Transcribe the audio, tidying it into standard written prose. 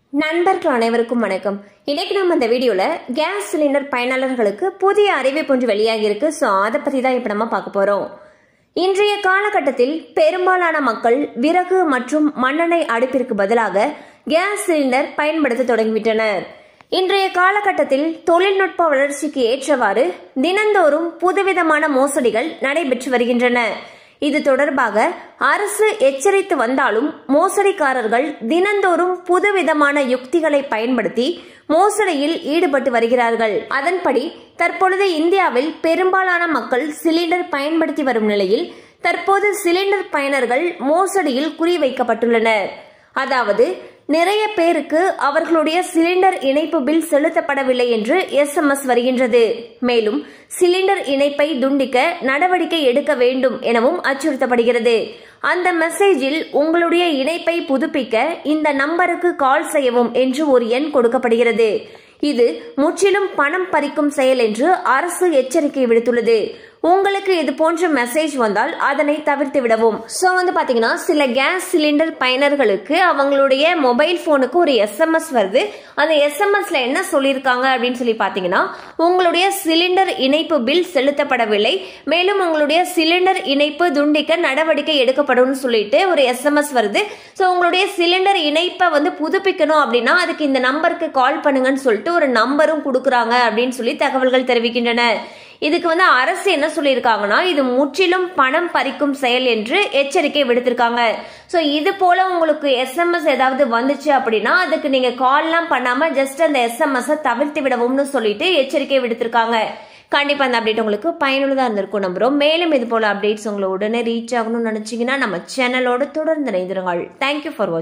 நண்பர்கள் அனைவருக்கும் வணக்கம். இன்னைக்கு நம்ம இந்த வீடியோல கேஸ் சிலிண்டர் பயனாளர்களுக்கு புதிய அறிவிப்பு ஒன்று வெளியாகி இருக்கு. ஸோ அதை பத்தி தான் இப்ப நம்ம பார்க்க போறோம். இன்றைய காலகட்டத்தில் பெரும்பாலான மக்கள் விறகு மற்றும் மண்ணெண்ணெய் அடுப்பிற்கு பதிலாக கேஸ் சிலிண்டர் பயன்படுத்த தொடங்கிவிட்டனர். இன்றைய காலகட்டத்தில் தொழில்நுட்ப வளர்ச்சிக்கு ஏற்றவாறு தினந்தோறும் புதுவிதமான மோசடிகள் நடைபெற்று வருகின்றன. இது தொடர்பாக அரசு எச்சரித்து வந்தாலும் மோசடிக்காரர்கள் தினந்தோறும் புதுவிதமான யுக்திகளை பயன்படுத்தி மோசடியில் ஈடுபட்டு வருகிறார்கள். அதன்படி தற்பொழுது இந்தியாவில் பெரும்பாலான மக்கள் சிலிண்டர் பயன்படுத்தி வரும் நிலையில் தற்போது சிலிண்டர் பயனர்கள் மோசடியில் குறிவைக்கப்பட்டுள்ளனர். அதாவது நிறைய பேருக்கு அவர்களுடைய சிலிண்டர் இணைப்பு பில் செலுத்தப்படவில்லை என்று SMS வருகின்றது. மேலும் சிலிண்டர் இணைப்பை துண்டிக்க நடவடிக்கை எடுக்க வேண்டும் எனவும் அச்சுறுத்தப்படுகிறது. அந்த மெசேஜில் உங்களுடைய இணைப்பை புதுப்பிக்க இந்த நம்பருக்கு கால் செய்யவும் என்று ஒரு எண் கொடுக்கப்படுகிறது. இது முற்றிலும் பணம் பறிக்கும் செயல் என்று அரசு எச்சரிக்கை விடுத்துள்ளது. உங்களுக்கு இது போன்ற மெசேஜ் வந்தால் அதனை தவிர்த்து விடவும். ஸோ பாத்தீங்கன்னா சில கேஸ் சிலிண்டர் பயனர்களுக்கு அவங்களுடைய மொபைல் போனுக்கு ஒரு SMS வருது. அந்த SMSல என்ன சொல்லியிருக்காங்க அப்படின்னு சொல்லி பாத்தீங்கன்னா, உங்களுடைய சிலிண்டர் இணைப்பு பில் செலுத்தப்படவில்லை, மேலும் உங்களுடைய சிலிண்டர் இணைப்பு துண்டிக்க நடவடிக்கை எடுக்கப்படும் சொல்லிட்டு ஒரு SMS வருது. ஸோ உங்களுடைய சிலிண்டர் இணைப்பை புதுப்பிக்கணும் அப்படின்னா அதுக்கு இந்த நம்பருக்கு கால் பண்ணுங்கன்னு சொல்லிட்டு ஒரு நம்பரும் கொடுக்குறாங்க அப்படின்னு சொல்லி தகவல்கள் தெரிவிக்கின்றன. இதுக்கு அரசு என்ன சொல்லியிருக்காங்கன்னா, இது முற்றிலும் பணம் பறிக்கும் செயல் என்று எச்சரிக்கை விடுத்திருக்காங்க. ஸோ இது போல உங்களுக்கு SMS ஏதாவது வந்துச்சு அப்படின்னா அதுக்கு நீங்க கால்லாம் பண்ணாம ஜஸ்ட் அந்த SMS தவிர்த்து விடவும்னு சொல்லிட்டு எச்சரிக்கை விடுத்திருக்காங்க. கண்டிப்பா அந்த அப்டேட் உங்களுக்கு பயனுள்ளதா இருந்திருக்கும் நம்புறோம். மேலும் இது போல அப்டேட்ஸ் உங்களை உடனே ரீச் ஆகணும்னு நினைச்சீங்கன்னா நம்ம சேனலோட தொடர்ந்து இணைந்திருங்கள். தேங்க்யூ ஃபார் வாட்சிங்.